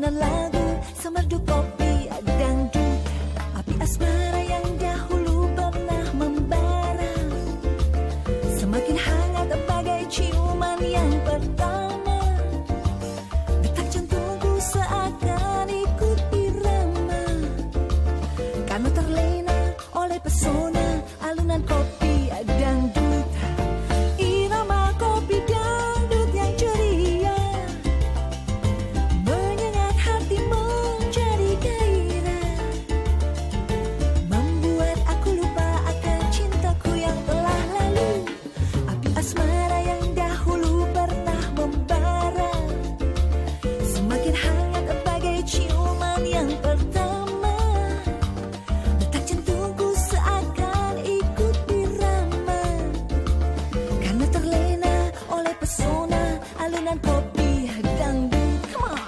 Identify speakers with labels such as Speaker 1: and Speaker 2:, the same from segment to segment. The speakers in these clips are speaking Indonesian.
Speaker 1: alunan lagu, semerdu kopi dangdut, api asmara yang dahulu pernah membara, semakin hangat bagai ciuman yang pertama. Detak jantungku seakan ikut irama, karena terlena oleh pesona alunan kopi dangdut. Irama kopi dangdut yang ceria menyengat hati menjadi gairah, membuat aku lupa akan cintaku yang telah lalu. Api asmara yang dahulu pernah membara, semakin hangat bagai ciuman yang pertama. Detak jantungku seakan ikut irama, karena terlena oleh pesona alunan kopi dangdut. Come on.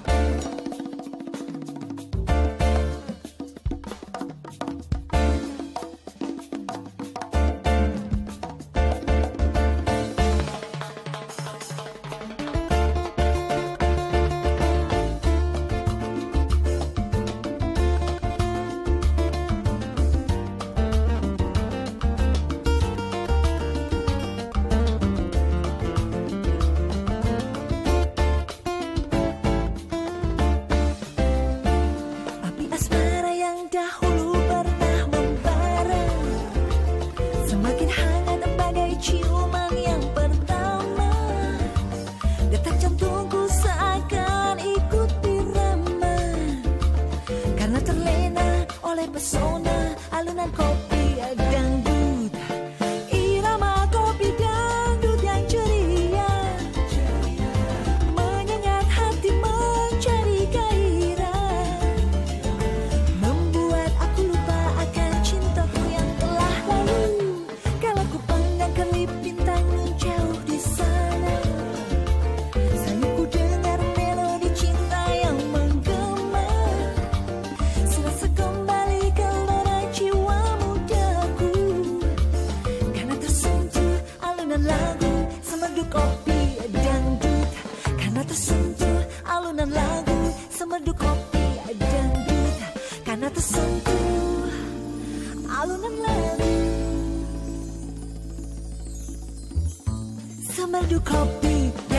Speaker 1: Api asmara yang dahulu pernah membara, semakin hangat bagai ciuman yang pertama. Detak jantungku seakan ikut irama, karena terlena oleh pesona alunan kopi dangdut. Irama kopi dangdut yang ceria menyengat hati menjadi gairah, membuat aku lupa akan cintaku yang telah lalu. Kalau ku pandang kelip bintang jauh di sana, sayangku dengar melodi cinta yang menggema, serasa kembali ke lona jiwa mudaku, karena tersentuh alunan lagu semerdu kopi dangdut, karena tersentuh alunan lagu semerdu kopi dangdut, karena tersentuh alunan lagu semerdu kopi